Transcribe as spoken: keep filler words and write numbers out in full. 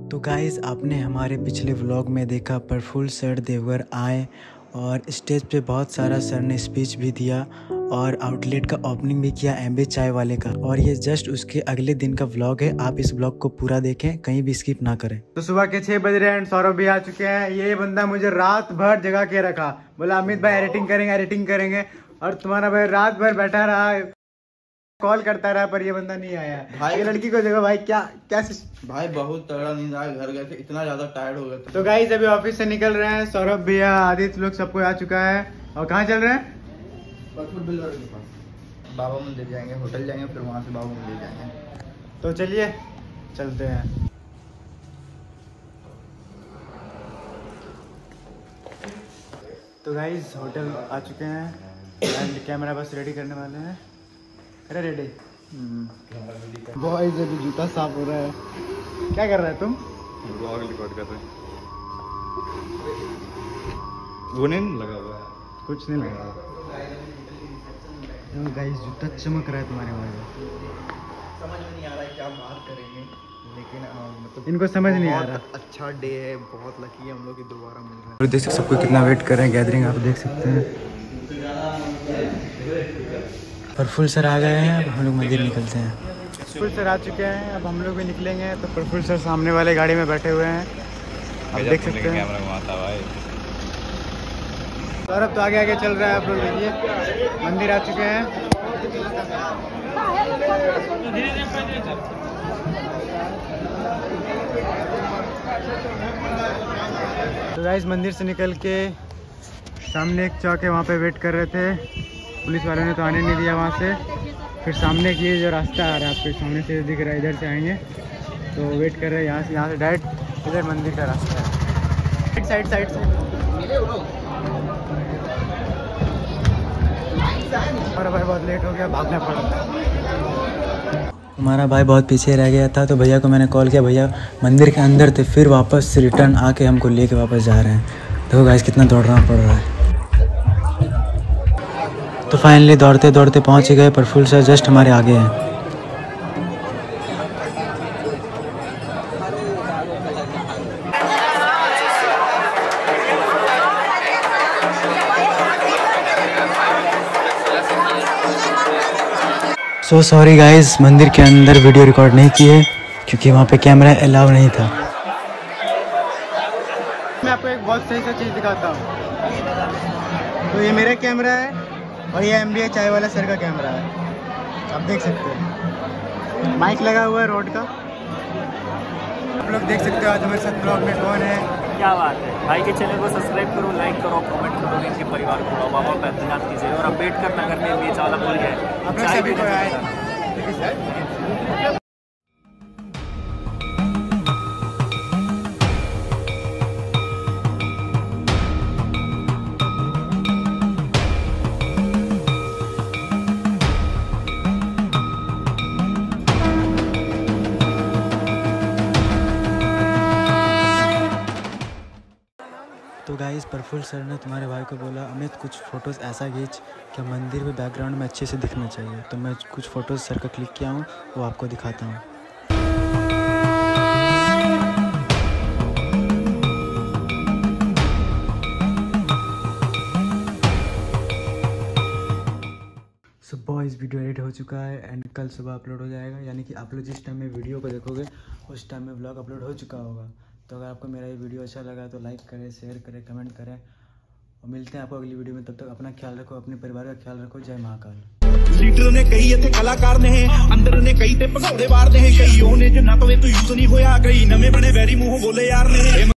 तो गाइज़ आपने हमारे पिछले व्लॉग में देखा प्रफुल्ल सर देवगर आए और स्टेज पे बहुत सारा सर ने स्पीच भी दिया और आउटलेट का ओपनिंग भी किया एम बी चाय वाले का। और ये जस्ट उसके अगले दिन का व्लॉग है, आप इस व्लॉग को पूरा देखें, कहीं भी स्किप ना करें। तो सुबह के छह बज रहे हैं, सौरभ भी आ चुके हैं। ये बंदा मुझे रात भर जगा के रखा, बोला अमित भाई एडिटिंग करेंगे एडिटिंग करेंगे, और तुम्हारा भाई रात भर बैठा रहा, कॉल करता रहा, पर ये बंदा नहीं आया भाई। ये लड़की को देखो भाई, क्या क्या भाई बहुत तगड़ा नींद आया, घर गए थे इतना ज्यादा टायर्ड हो गए थे। तो गाइस अभी ऑफिस से निकल रहे हैं, सौरभ भैया आदित्य लोग सबको आ चुका है। और कहाँ चल रहे हैं? बिल्डर के पास बाबा मंदिर जाएंगे, होटल जाएंगे, फिर वहाँ से बाबा मंदिर जाएंगे। तो चलिए चलते हैं। तो गाइस होटल आ चुके हैं एंड कैमरा बस रेडी करने वाले हैं। अरे रेडी बॉयज, अभी जूता साफ हो रहा है। क्या कर रहा है तुम? व्लॉग रिकॉर्ड कर रहे हैं। वो नहीं लगा हुआ है, कुछ नहीं लगा। तो गाइस जूता चमक रहा है तुम्हारे भाई, समझ में नहीं आ रहा है क्या बात करेंगे, लेकिन मतलब इनको समझ नहीं आ रहा। अच्छा डे है, बहुत लकी है हम लोग दोबारा मिल रहे हैं। और देख सकते सबको कितना वेट कर रहे हैं, गैदरिंग आप देख सकते हैं। प्रफुल्ल सर आ गए हैं, अब हम लोग मंदिर निकलते हैं। प्रफुल्ल सर आ चुके हैं, अब हम लोग भी निकलेंगे। तो प्रफुल्ल सर सामने वाले गाड़ी में बैठे हुए हैं, आप देख सकते हैं। सौरभ तो आगे आगे चल रहा है, आप लोग देखिए मंदिर आ चुके हैं। तो गाइस मंदिर से निकल के सामने एक चौक है, वहाँ पे वेट कर रहे थे। पुलिस वालों ने तो आने नहीं दिया वहाँ से। फिर सामने की जो रास्ता आ रहा है आपके सामने से दिख रहा है, इधर से आएंगे तो वेट कर रहे हैं। यहाँ से यहाँ से डायरेक्ट इधर मंदिर का रास्ता है, साइड साइड से। और भाई बहुत लेट हो गया, भागना पड़ा। हमारा भाई बहुत पीछे रह गया था, तो भैया को मैंने कॉल किया, भैया मंदिर के अंदर थे, फिर वापस रिटर्न आके हमको लेके वापस जा रहे हैं। देखो गाइस कितना दौड़ना पड़ रहा है। तो फाइनली दौड़ते दौड़ते पहुंच गए, प्रफुल्ल सर जस्ट हमारे आगे हैं। सो सॉरी गाइस, मंदिर के अंदर वीडियो रिकॉर्ड नहीं किए क्योंकि वहाँ पे कैमरा अलाउ नहीं था। मैं आपको एक बहुत सही सा चीज़ दिखाता हूँ। तो ये मेरा कैमरा है और ये एम बी चाय वाला सर का कैमरा है, आप देख सकते हैं। माइक लगा हुआ है रोड का, आप लोग देख सकते हो। आज हमारे साथ ब्लॉग में कौन है? क्या बात है भाई के चैनल को सब्सक्राइब करो, लाइक करो, कमेंट करो, इनके परिवार को बाबा बैद्यनाथ कीजिए। और अम्बेडकर नगर में ये चावला बोल है, आप लोग सभी को आए। तो गाइस प्रफुल्ल सर ने तुम्हारे भाई को बोला अमित कुछ फ़ोटोज़ ऐसा खींच कि मंदिर में बैकग्राउंड में अच्छे से दिखना चाहिए। तो मैं कुछ फ़ोटोज़ सर का क्लिक किया हूँ, वो आपको दिखाता हूँ। सो बॉयज़ वीडियो एडिट हो चुका है एंड कल सुबह अपलोड हो जाएगा, यानी कि आप लोग जिस टाइम में वीडियो को देखोगे उस टाइम में व्लॉग अपलोड हो चुका होगा। तो अगर आपको मेरा ये वीडियो अच्छा लगा तो लाइक करें, शेयर करें, कमेंट करें, और मिलते हैं आपको अगली वीडियो में। तब तक अपना ख्याल रखो, अपने परिवार का ख्याल रखो। जय महाकाल। लीडर ने कई इत्थे कलाकार ने अंदर ने कई ते भगौड़े वार ने कई ओने जो ना तवे तू यूज नहीं होया, कई नवे बने वैरी मुंह बोले यार ने।